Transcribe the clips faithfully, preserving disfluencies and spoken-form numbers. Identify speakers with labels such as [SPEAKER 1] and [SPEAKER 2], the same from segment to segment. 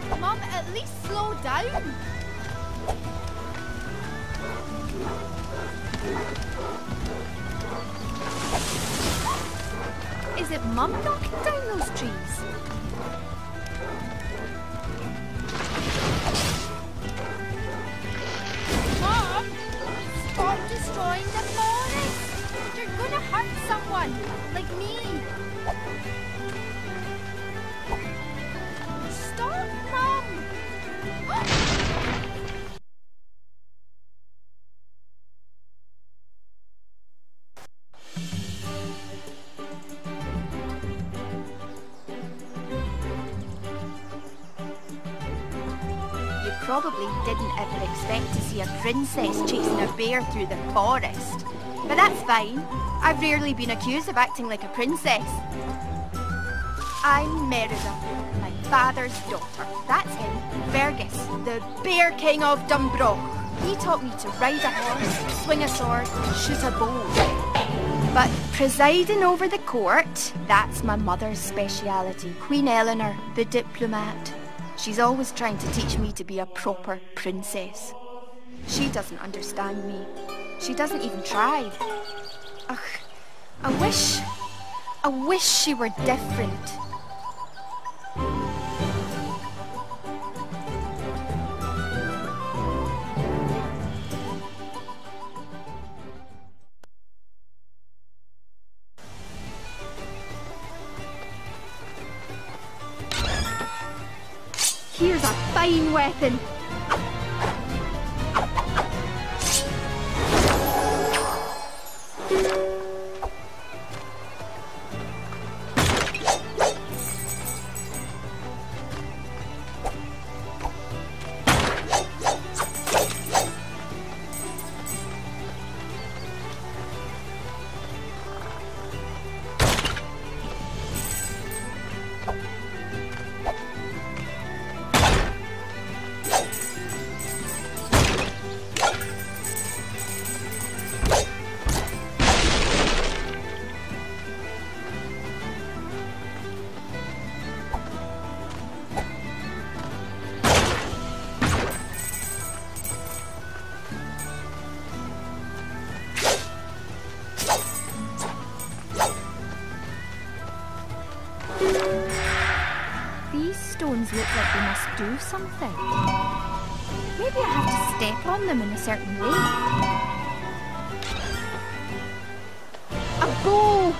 [SPEAKER 1] Mum, at least slow down. Is it Mum knocking down those trees? Mum, stop destroying the forest. You're gonna hurt someone, like me. Stop, Mum. Probably didn't ever expect to see a princess chasing a bear through the forest. But that's fine. I've rarely been accused of acting like a princess. I'm Merida, my father's daughter. That's him, Fergus, the Bear King of Dumbroch. He taught me to ride a horse, swing a sword, shoot a bow. But presiding over the court, that's my mother's speciality. Queen Eleanor, the diplomat. She's always trying to teach me to be a proper princess. She doesn't understand me. She doesn't even try. Ugh, I wish... I wish she were different. Here's a fine weapon. These stones look like they must do something. Maybe I have to step on them in a certain way. A bow!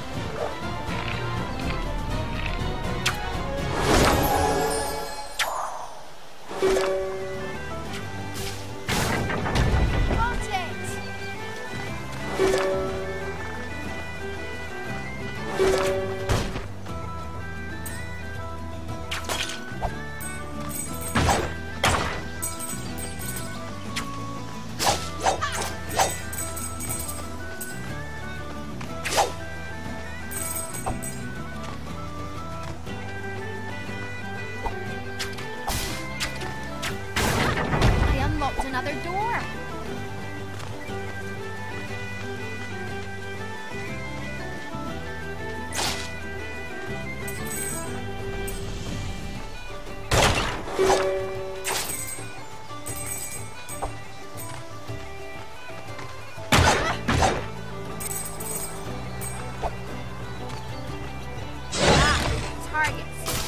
[SPEAKER 1] Another door. Ah, targets.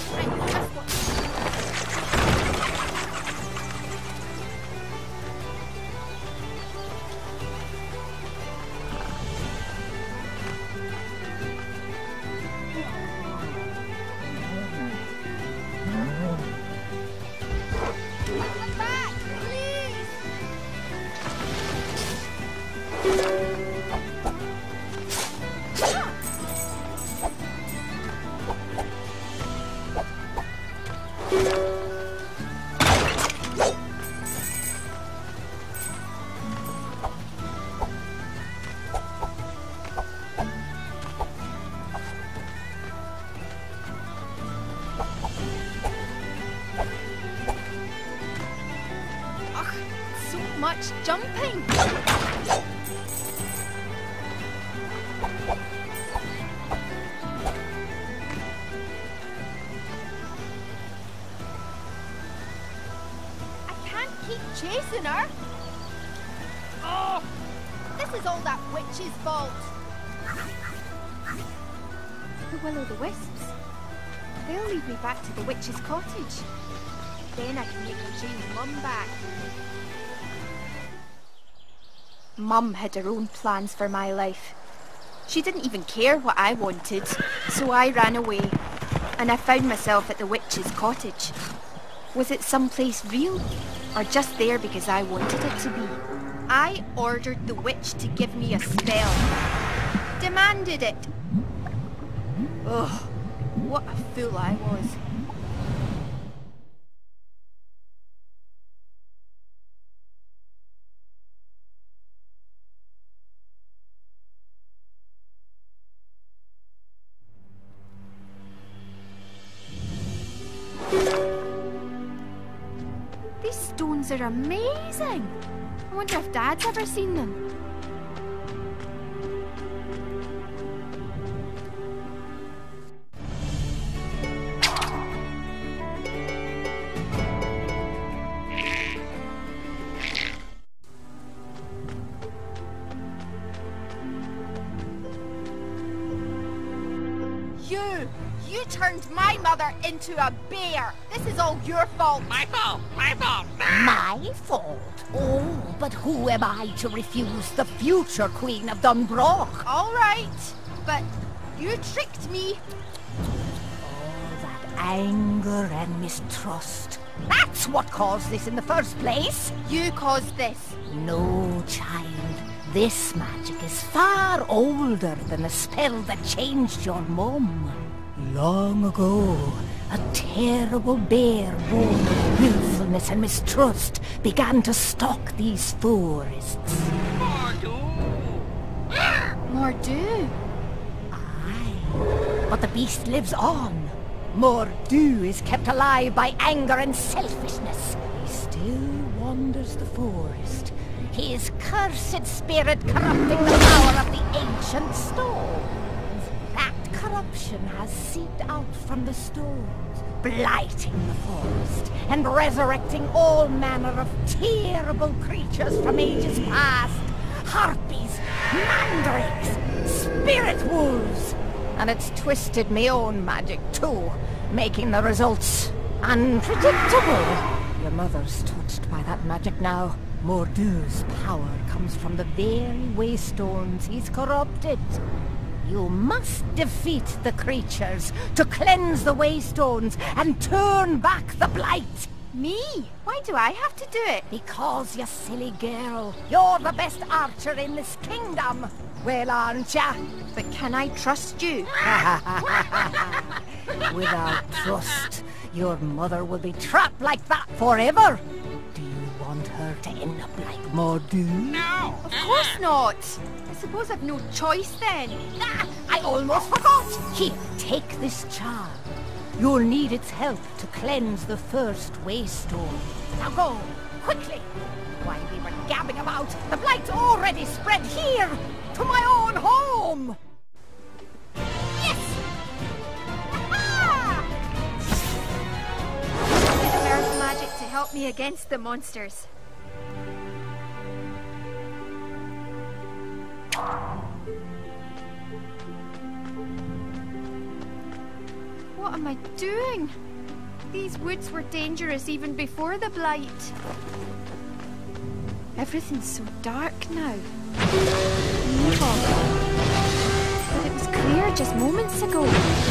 [SPEAKER 1] Much jumping. keep chasing her.
[SPEAKER 2] Oh!
[SPEAKER 1] This is all that witch's fault. The will-o'-the-wisps. They'll lead me back to the witch's cottage. Then I can make Jane's mum back. Mum had her own plans for my life. She didn't even care what I wanted, so I ran away. And I found myself at the witch's cottage. Was it someplace real? Or just there because I wanted it to be? I ordered the witch to give me a spell. Demanded it. Ugh, what a fool I was. These stones are amazing. I wonder if Dad's ever seen them. You! You turned my mother into a bear! This is all your fault!
[SPEAKER 2] My fault! My fault!
[SPEAKER 3] My fault? Oh, but who am I to refuse the future Queen of Dunbroch?
[SPEAKER 1] All right, but you tricked me.
[SPEAKER 3] All that anger and mistrust. That's what caused this in the first place.
[SPEAKER 1] You caused this.
[SPEAKER 3] No, child. This magic is far older than the spell that changed your mum. Long ago, a terrible bear born of willfulness and mistrust began to stalk these forests.
[SPEAKER 1] Mordu.
[SPEAKER 3] Aye, but the beast lives on. Mordu is kept alive by anger and selfishness. He still wanders the forest, his cursed spirit corrupting the power of the ancient stones. That corruption has seeped out from the stones, blighting the forest and resurrecting all manner of terrible creatures from ages past. Harpies, mandrakes, spirit wolves. And it's twisted me own magic too, making the results unpredictable. Your mother's touched by that magic now. Mordu's power comes from the very waystones he's corrupted. You must defeat the creatures to cleanse the waystones and turn back the blight.
[SPEAKER 1] Me? Why do I have to do it?
[SPEAKER 3] Because, you silly girl, you're the best archer in this kingdom. Well, aren't ya?
[SPEAKER 1] But can I trust you?
[SPEAKER 3] Without trust, your mother will be trapped like that forever. Do you want her to end up like Mordu?
[SPEAKER 2] No!
[SPEAKER 1] Of course not. I suppose I've no choice then.
[SPEAKER 3] Ah, I almost forgot. Here, take this charm. You'll need its help to cleanse the first waystone. Now go, quickly. While we were gabbing about, the blight's already spread here, to my own home.
[SPEAKER 1] Yes! Aha! Bit of earth magic to help me against the monsters. What am I doing? These woods were dangerous even before the blight. Everything's so dark now. Evil. But it was clear just moments ago.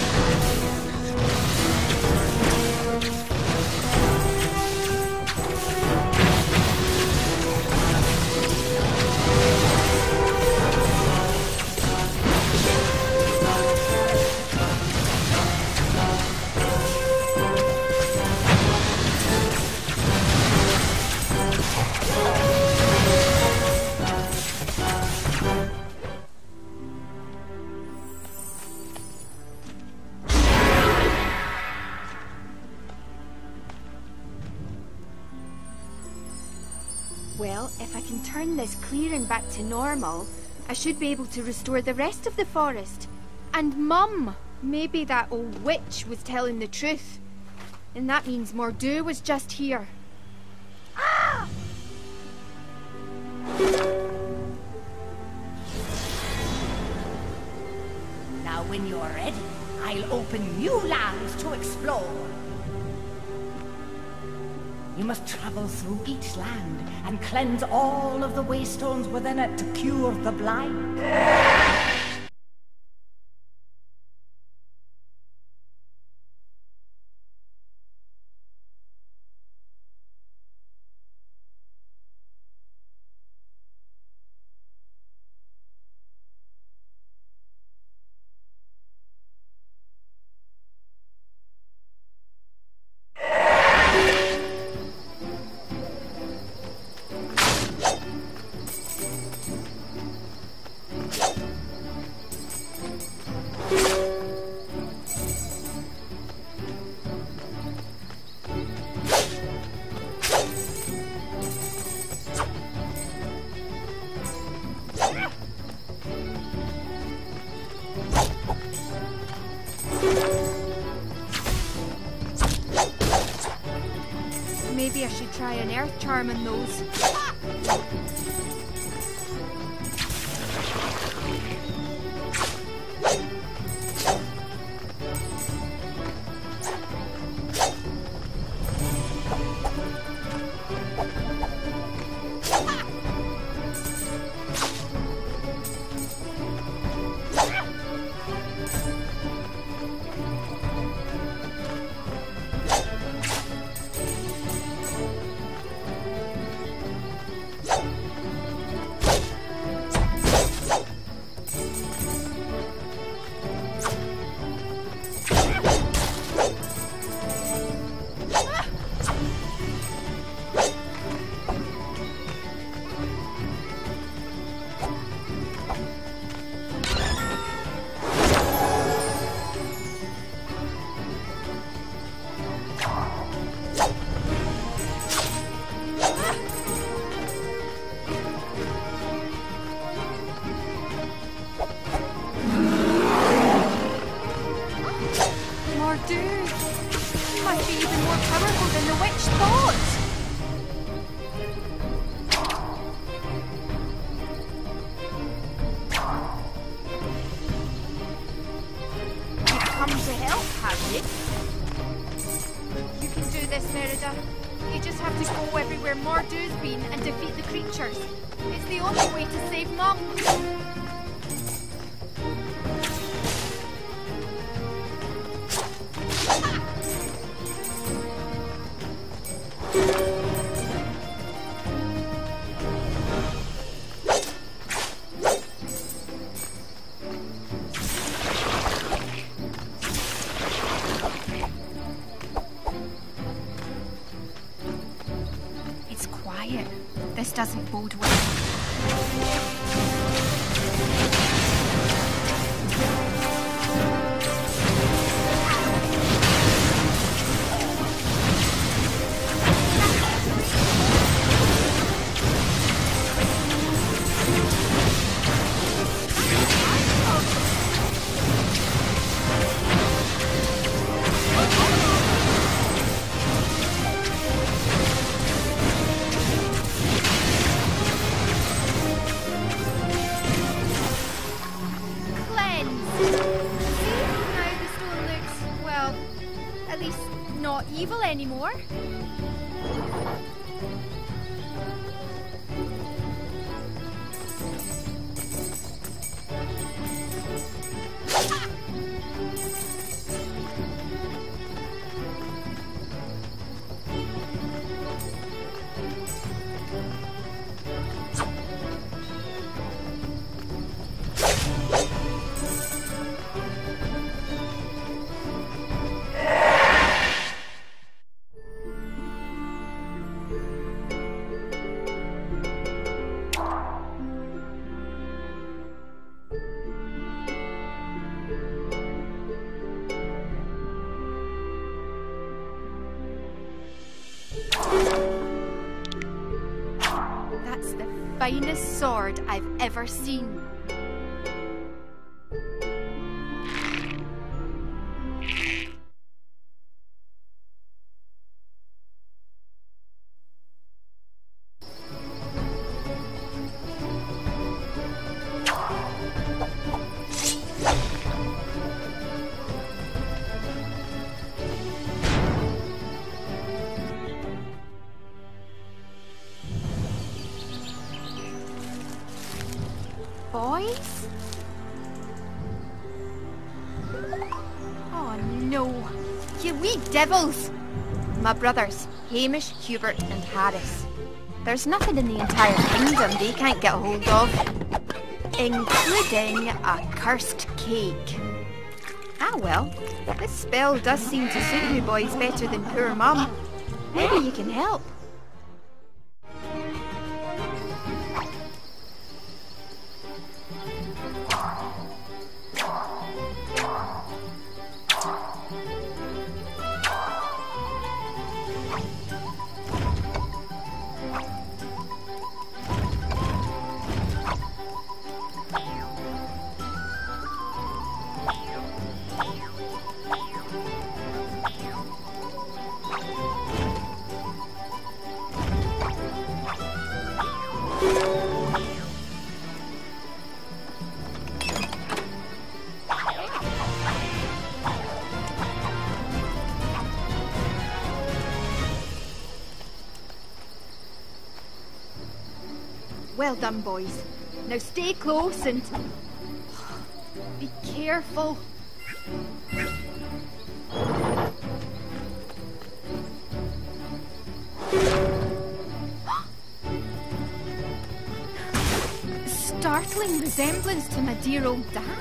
[SPEAKER 1] Well, if I can turn this clearing back to normal, I should be able to restore the rest of the forest. And Mum! Maybe that old witch was telling the truth. And that means Mordu was just here.
[SPEAKER 3] Ah! Now when you're ready, I'll open new lands to explore. You must travel through each land and cleanse all of the waystones within it to cure the blight.
[SPEAKER 1] Maybe I should try an earth charm on those. You can do this, Merida. You just have to go everywhere Mordu's been and defeat the creatures. It's the only way to save Mum. This doesn't bode well. Not evil anymore. That's the finest sword I've ever seen. boys? Oh no, you wee devils! My brothers, Hamish, Hubert and Harris. There's nothing in the entire kingdom they can't get a hold of, including a cursed cake. Ah well, this spell does seem to suit you boys better than poor Mum. Maybe you can help. Well done, boys. Now stay close and be careful. Startling resemblance to my dear old dad.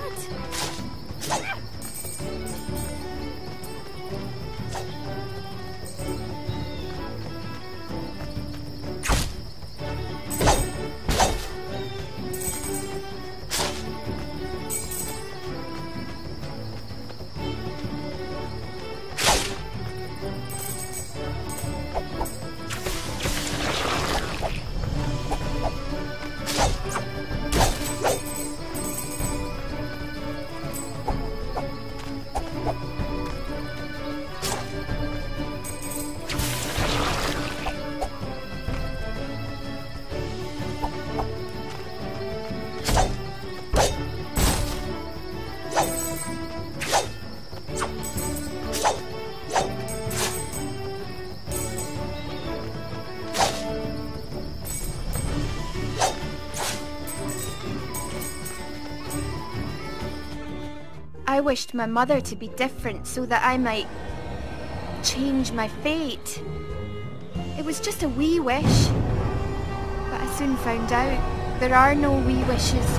[SPEAKER 1] I wished my mother to be different so that I might change my fate. It was just a wee wish. But I soon found out there are no wee wishes.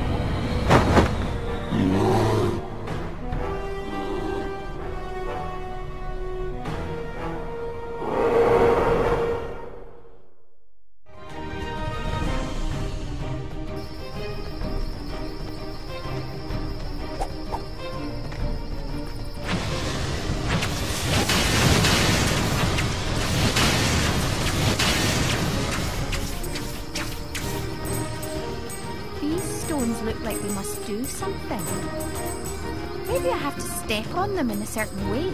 [SPEAKER 1] Look like they must do something. Maybe I have to step on them in a certain way.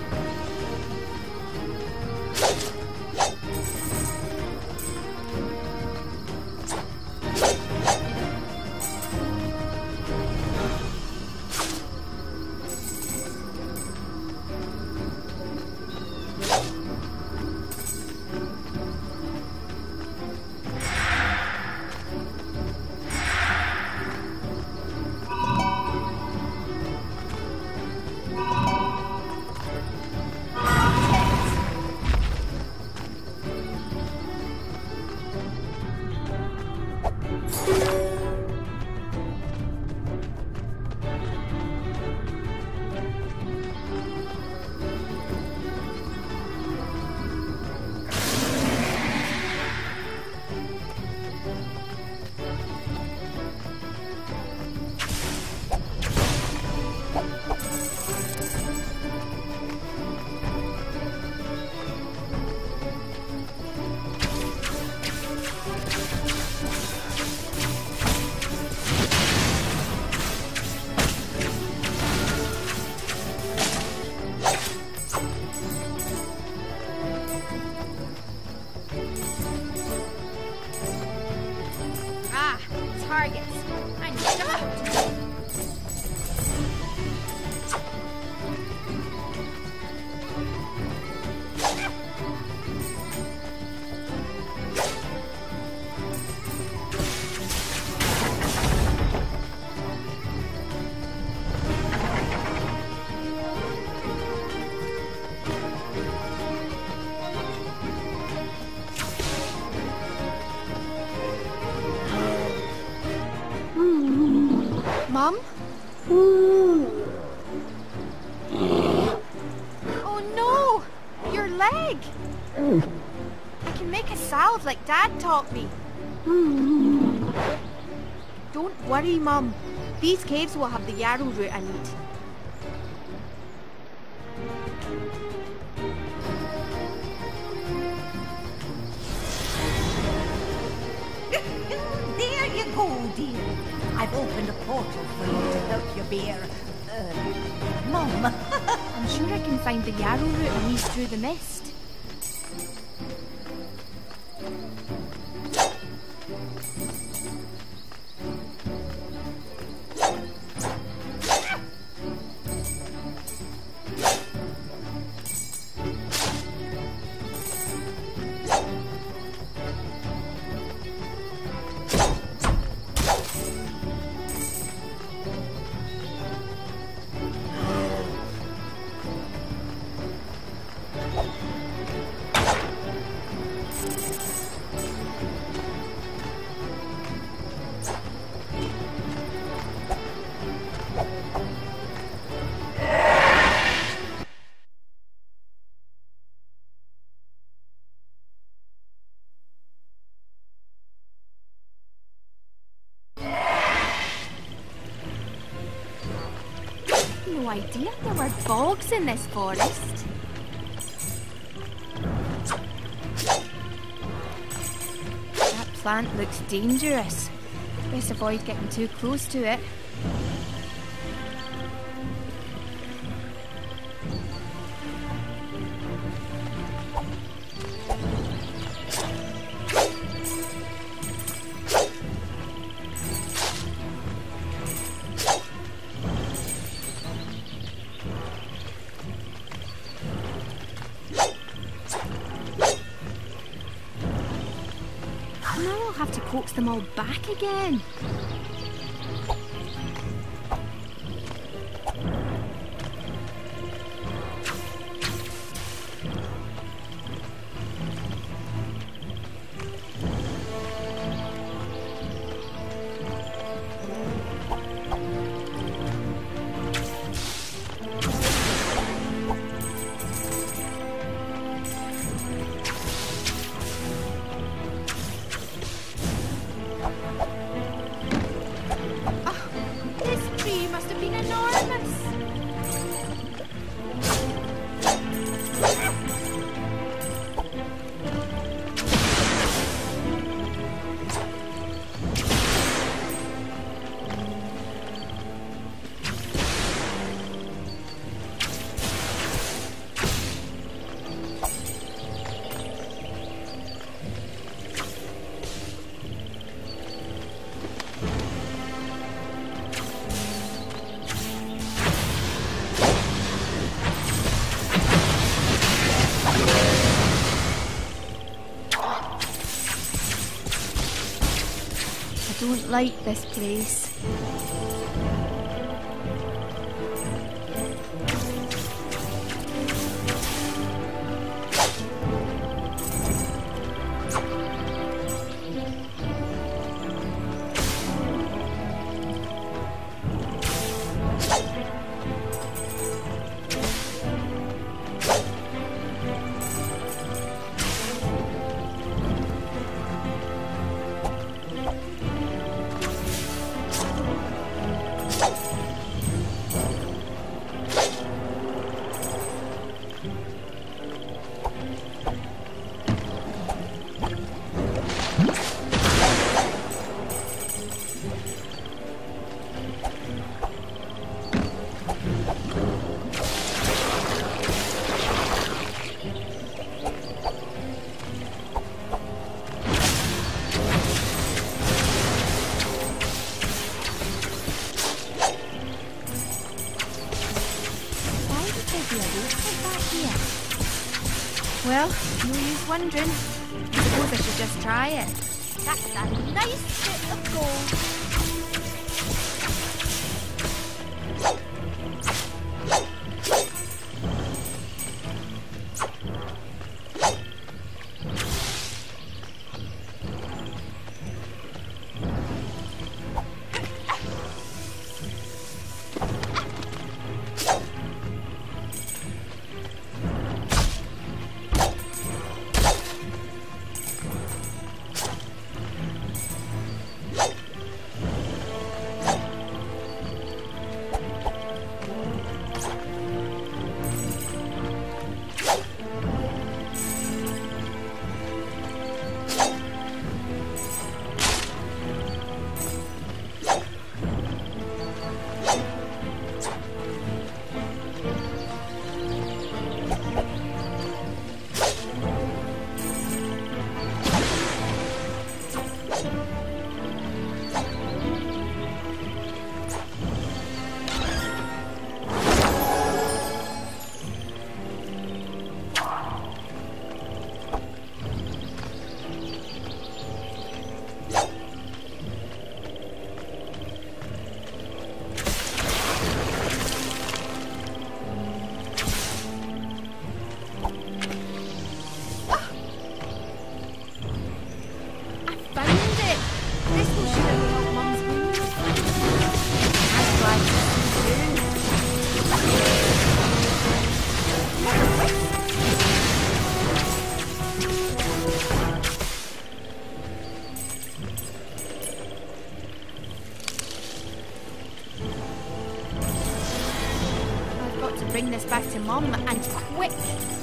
[SPEAKER 1] Targets. I'm shocked. Mum? Oh no! Your leg! I can make a salve like Dad taught me. Don't worry, Mum. These caves will have the yarrow root I need.
[SPEAKER 3] There you go, dear. I've opened a portal for you to help your bear. Uh, Mum.
[SPEAKER 1] I'm sure I can find the yarrow root I need through the mist. No idea there were bogs in this forest. That plant looks dangerous. Best avoid getting too close to it. Now I'll have to coax them all back again. I don't like this place. Well, no use wondering. I suppose I should just try it.
[SPEAKER 3] That's a nice bit of gold.
[SPEAKER 1] bring this back to Mum, and quick.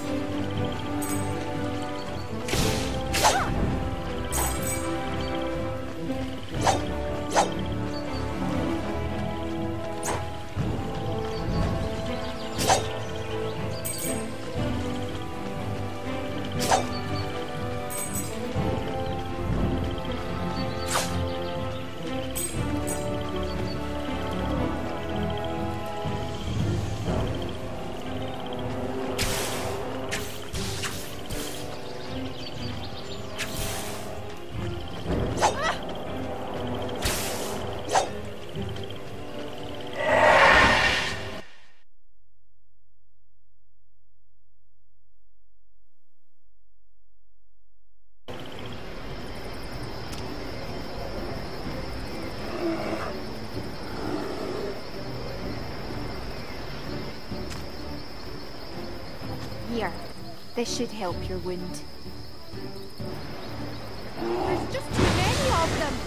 [SPEAKER 1] Here, this should help your wound. There's just too many of them.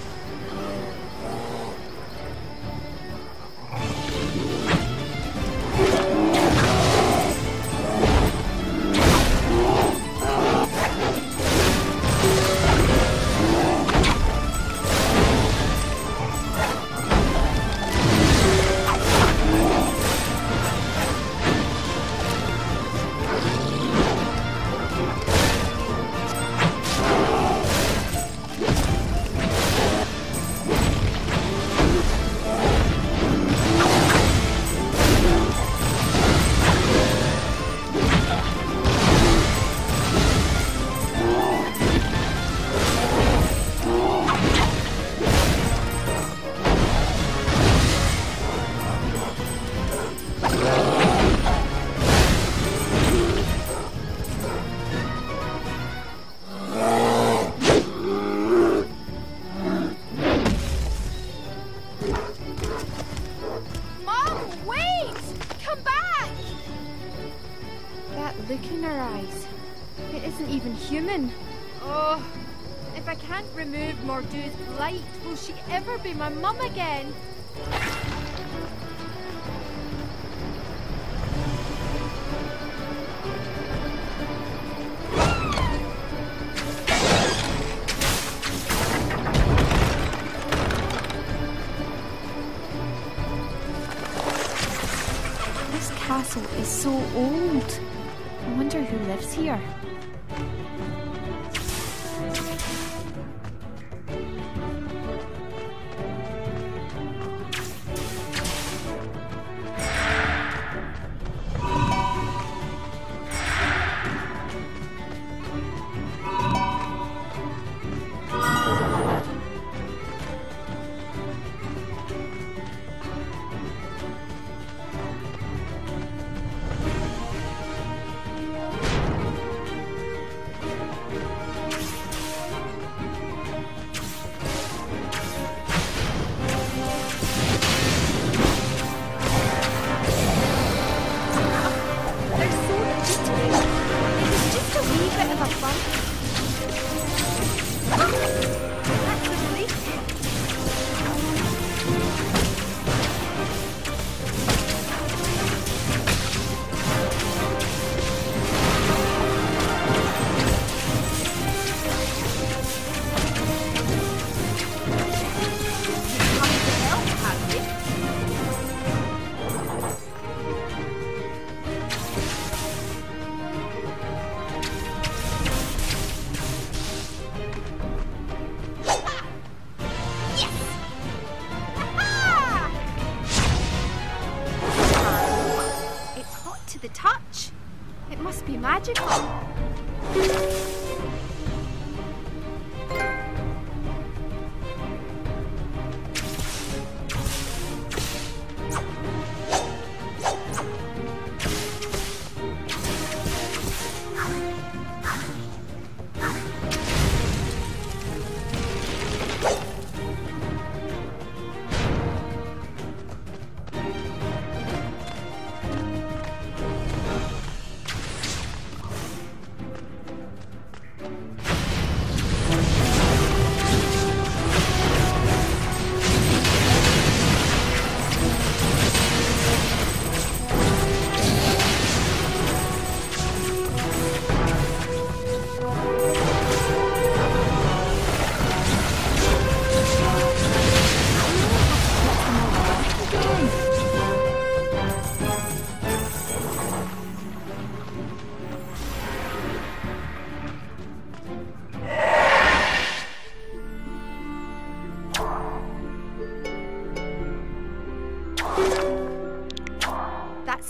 [SPEAKER 1] Look in her eyes. It isn't even human. Oh, if I can't remove Mordu's blight, will she ever be my mum again? This castle is so old. I wonder who lives here. The touch. It must be magical.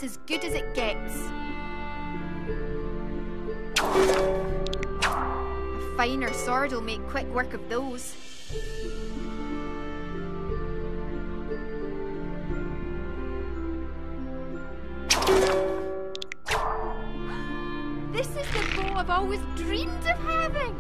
[SPEAKER 1] That's as good as it gets. A finer sword will make quick work of those. This is the bow I've always dreamed of having.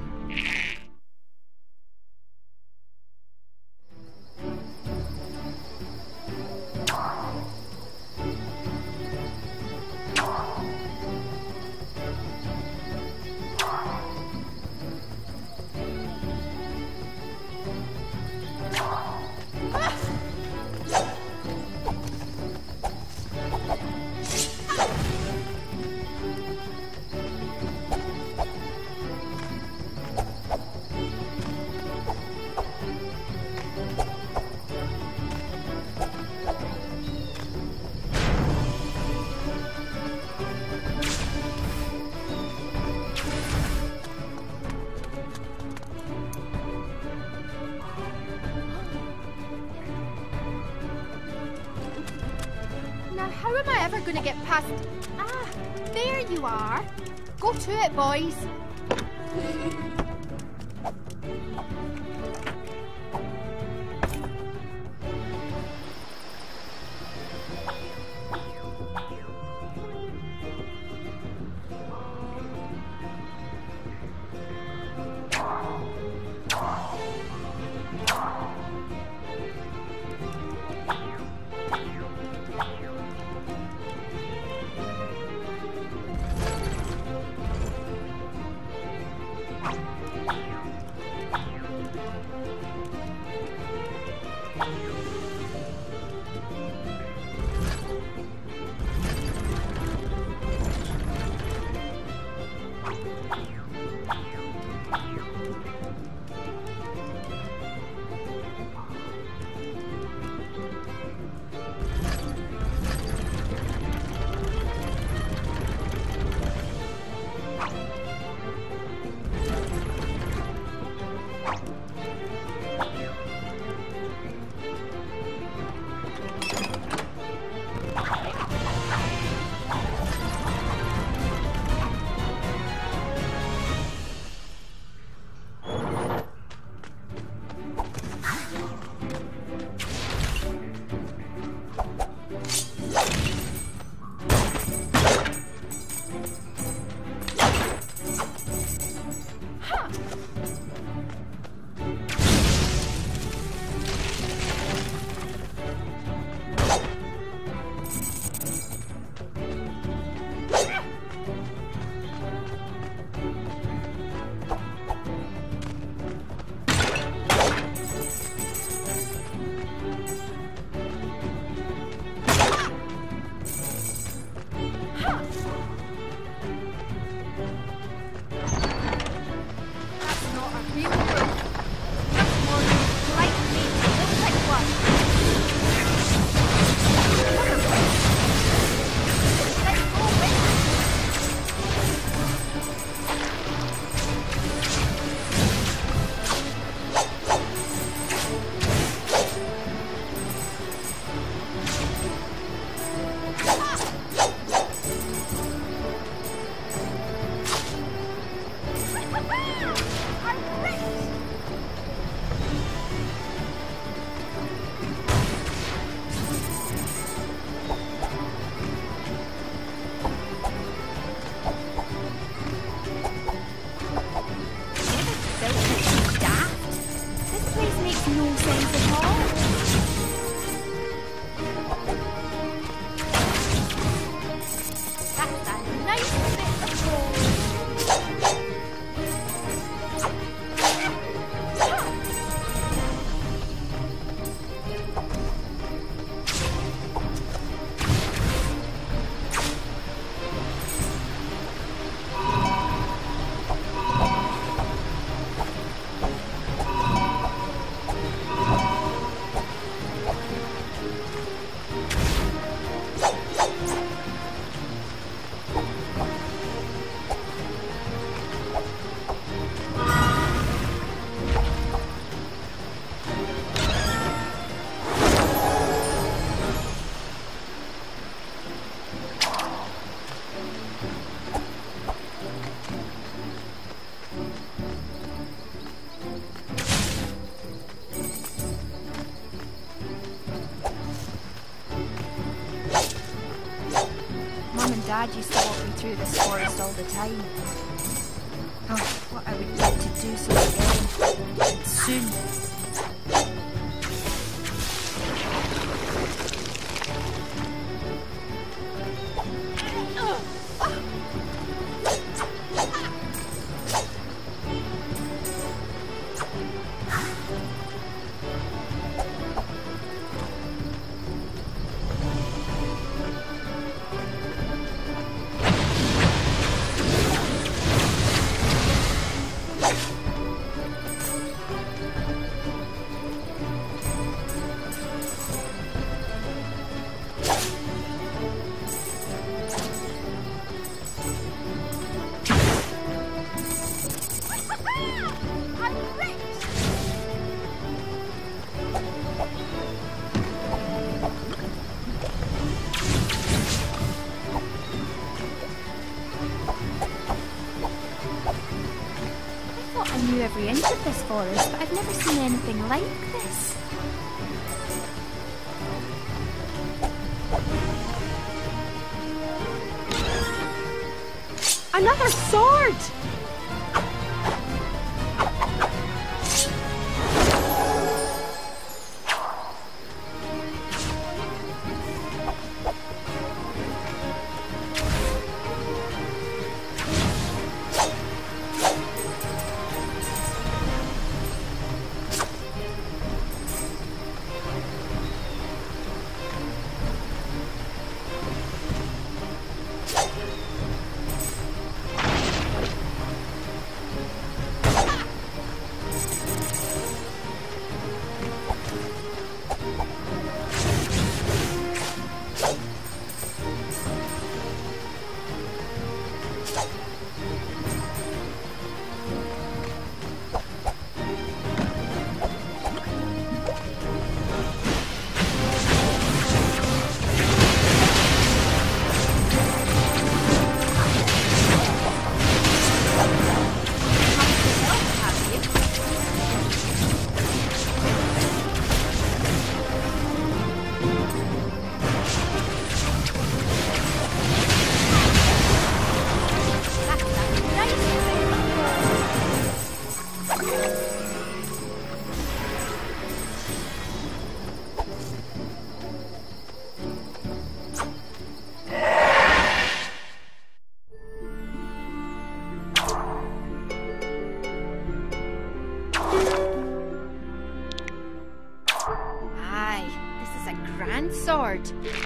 [SPEAKER 1] Now, how am I ever going to get past... Ah, there you are. Go to it, boys. Dad used to walk me through this forest all the time. Oh, what I would like to do so again. And soon.
[SPEAKER 4] I knew every inch of this forest, but I've never seen anything like this.
[SPEAKER 1] Another sword! Sword.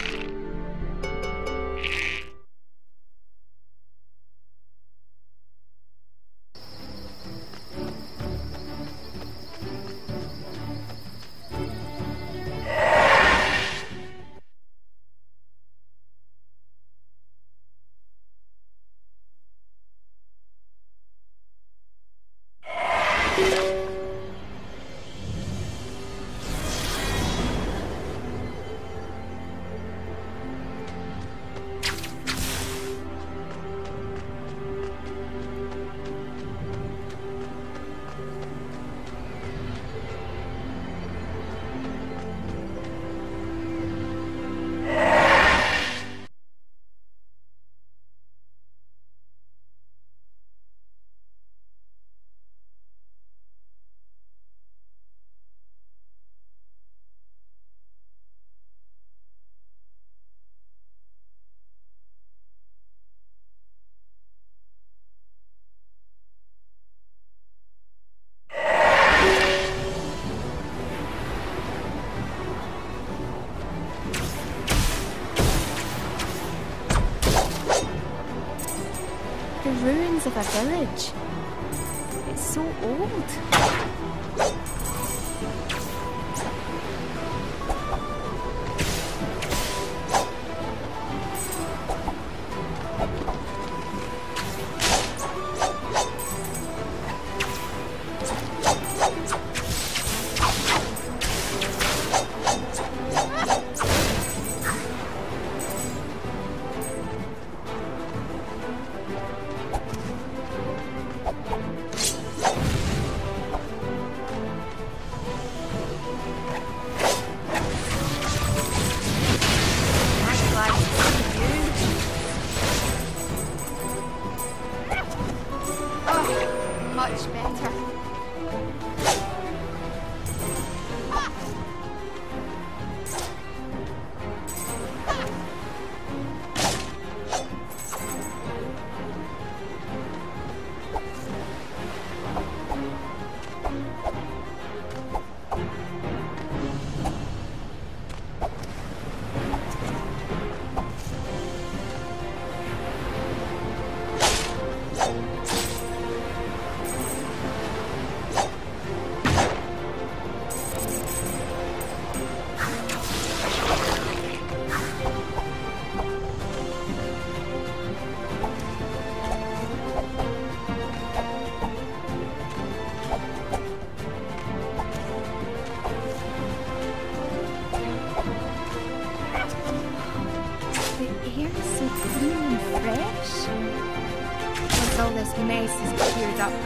[SPEAKER 1] The ruins of a village. It's so old.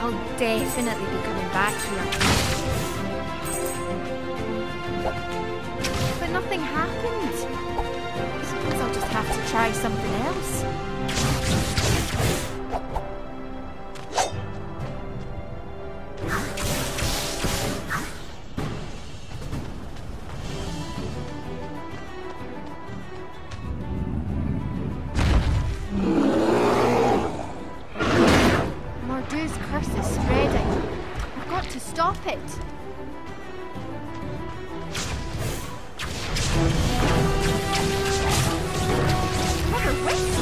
[SPEAKER 4] I'll definitely be coming back here.
[SPEAKER 1] But nothing happened. Suppose I'll just have to try something else. Mordu's curse is spreading. I've got to stop it. Mother, wait!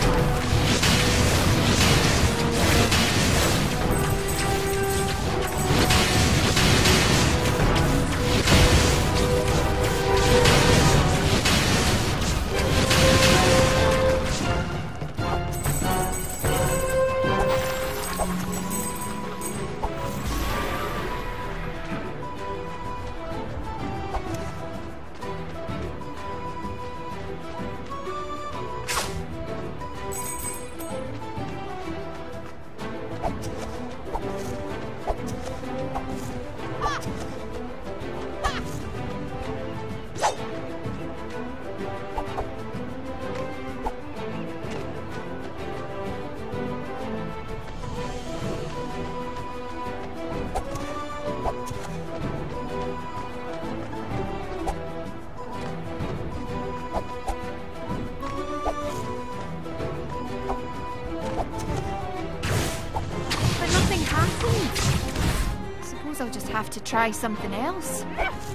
[SPEAKER 1] I'll just have to try something else.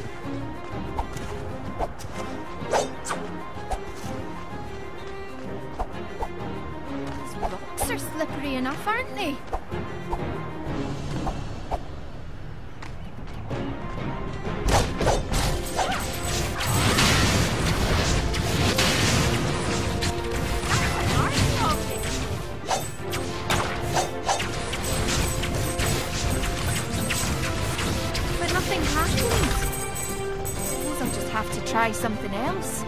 [SPEAKER 1] These rocks are slippery enough, aren't they? Nothing happened. Suppose I'll just have to try something else.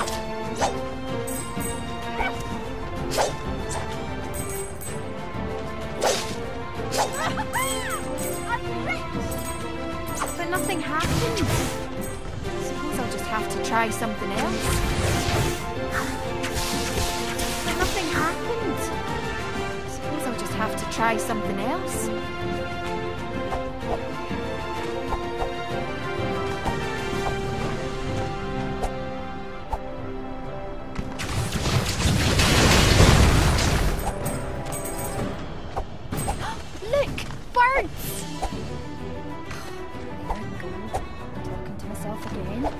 [SPEAKER 1] But nothing happened. Suppose I'll just have to try something else. But nothing happened. Suppose I'll just have to try something else. Birds! There I go, talking to myself again.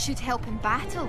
[SPEAKER 1] should help in battle.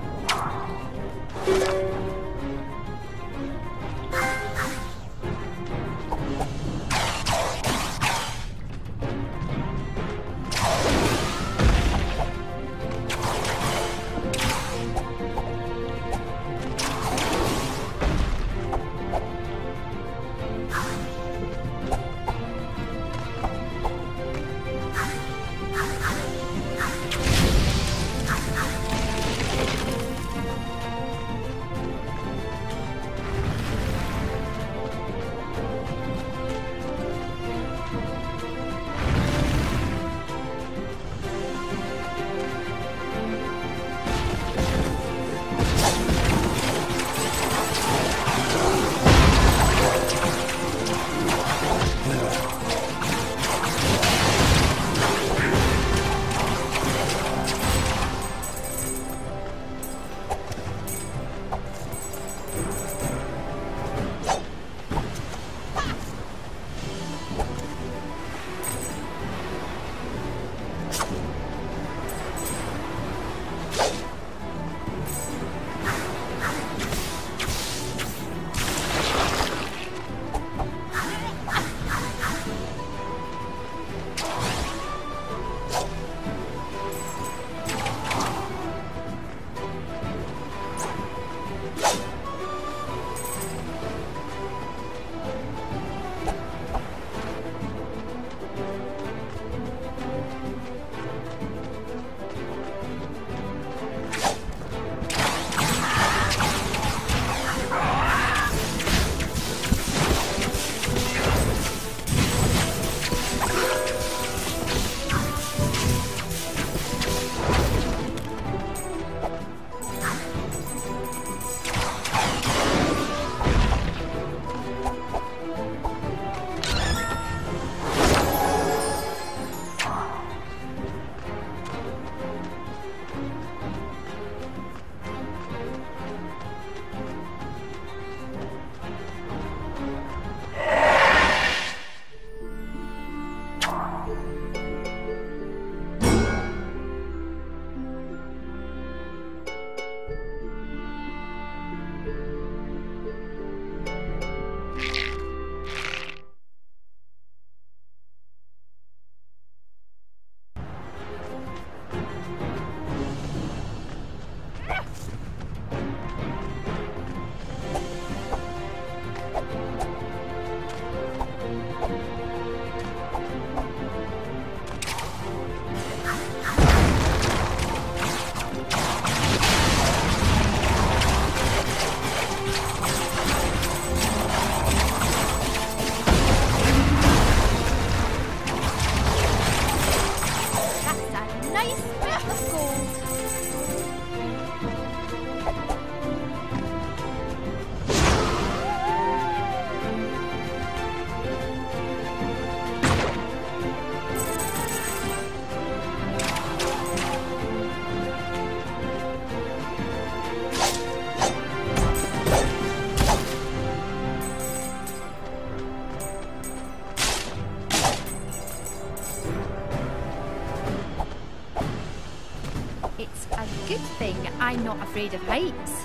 [SPEAKER 1] Good thing I'm not afraid of heights.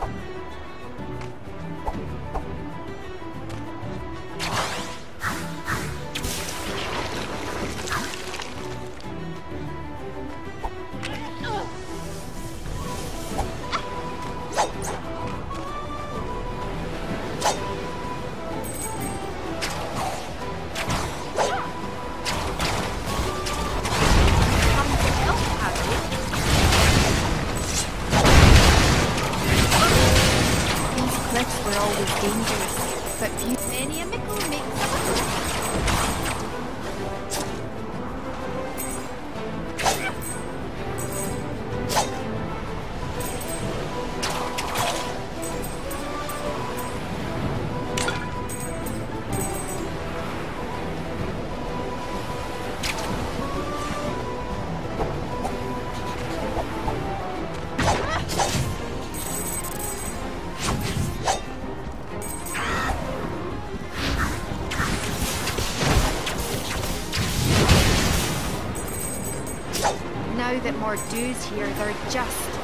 [SPEAKER 1] Dangerous, but few many a mickle makes a Now that Mordu's here, they're just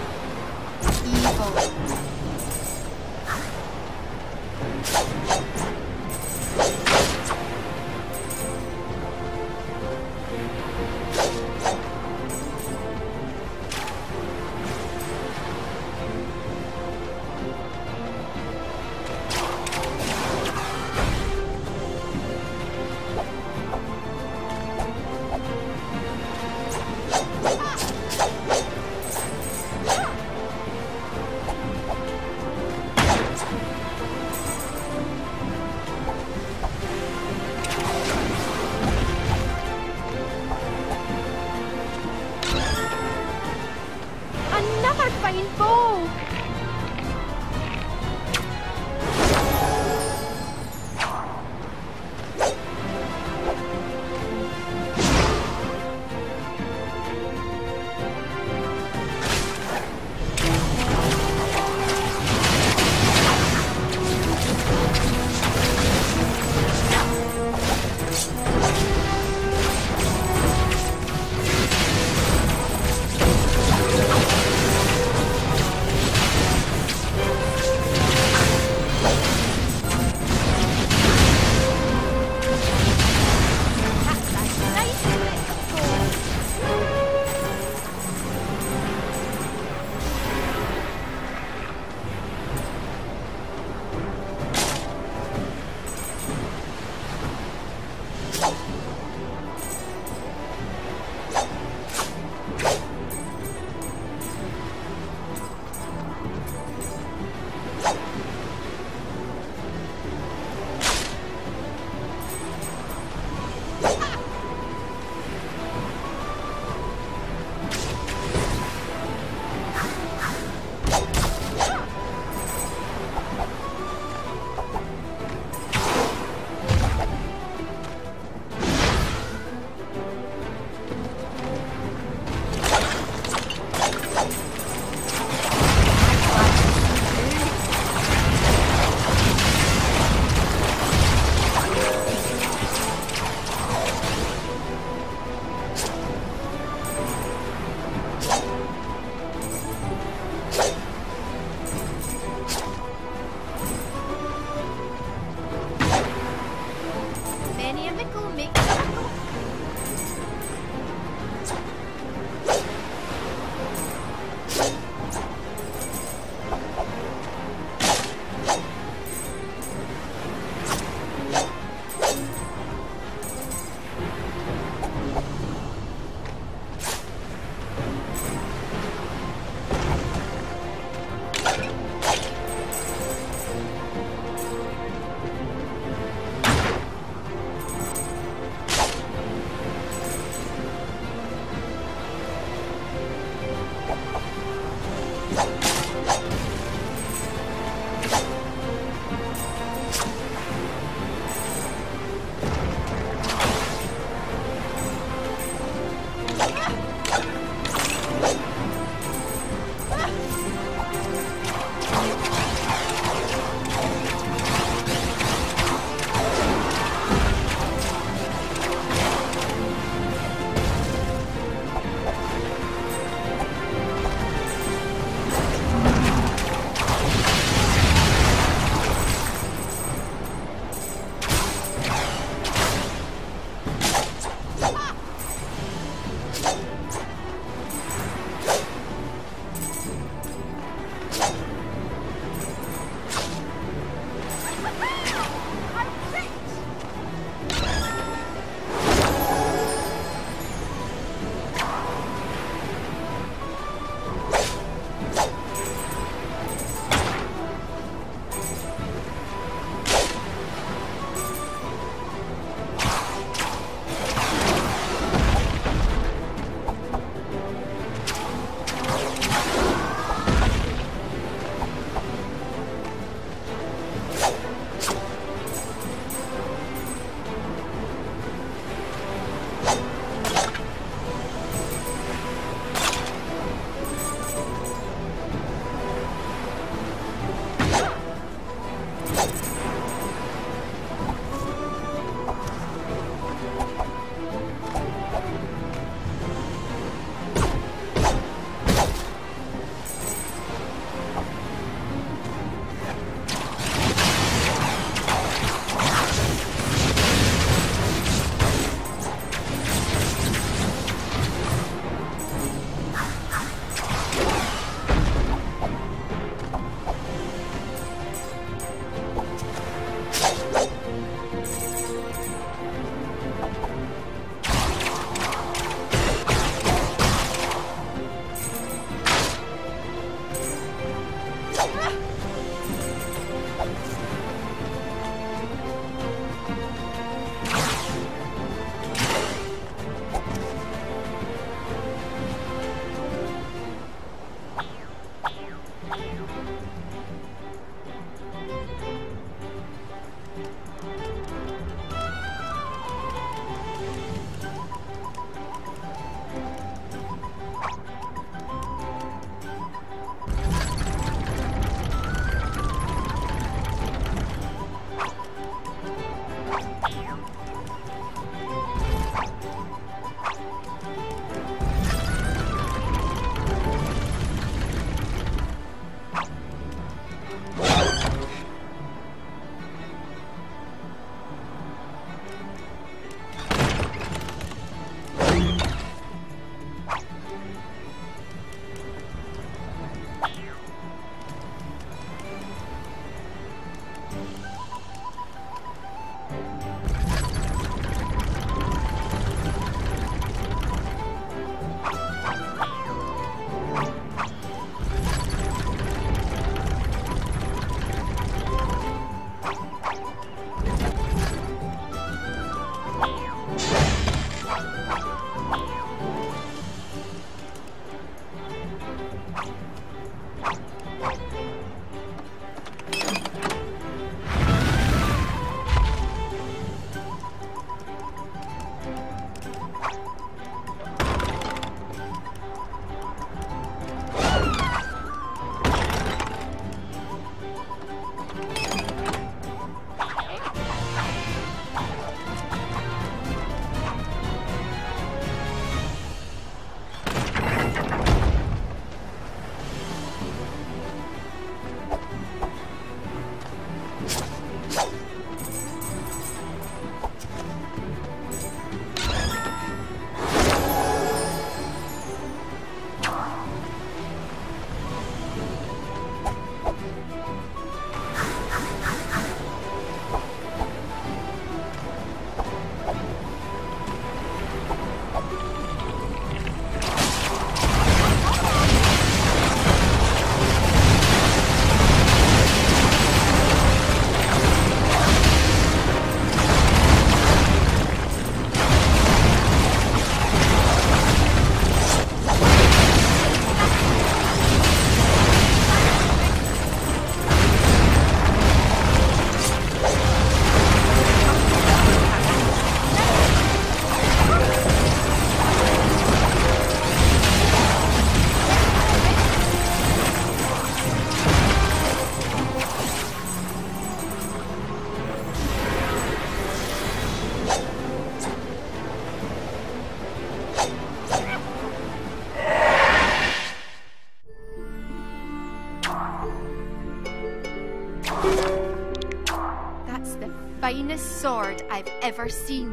[SPEAKER 1] finest sword I've ever seen.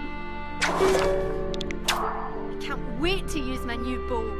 [SPEAKER 1] I can't wait to use my new bow.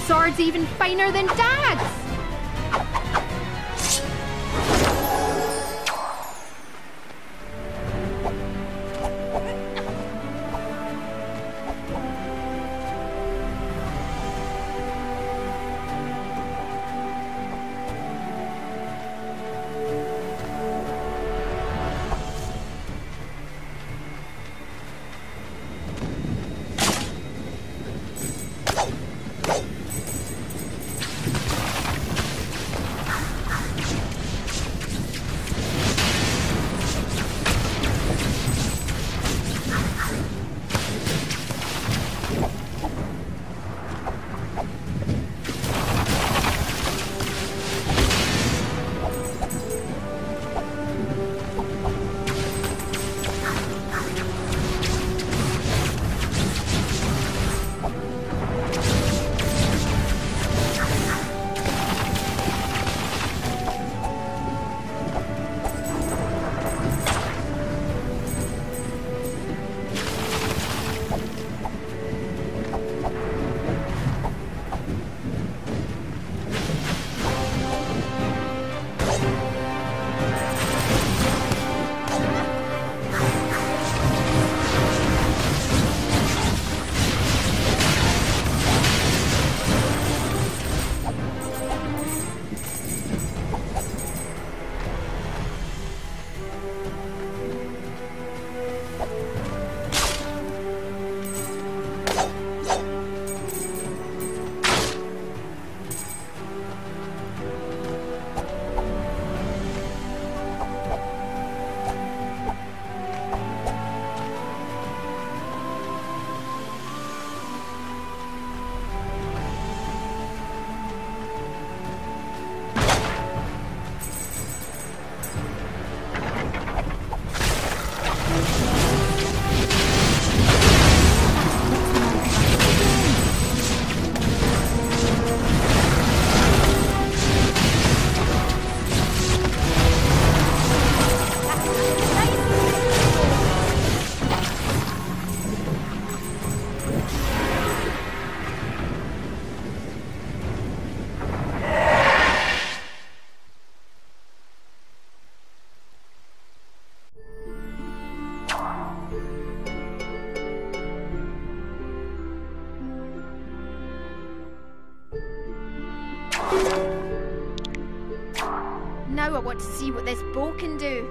[SPEAKER 5] sword's even finer than Dad's.
[SPEAKER 1] Now I want to see what this bow can do.